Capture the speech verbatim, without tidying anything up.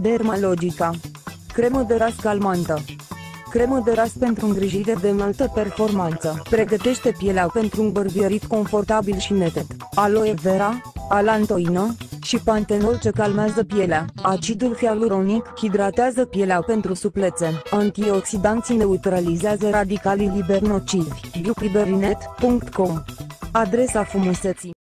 Dermalogica. Cremă de ras calmantă. Cremă de ras pentru îngrijire de înaltă performanță. Pregătește pielea pentru un bărbierit confortabil și neted. Aloe vera, alantoină și pantenol ce calmează pielea. Acidul hialuronic hidratează pielea pentru suplețe. Antioxidanții neutralizează radicalii liberi nocivi. beauty berinet punct com. Adresa frumuseții.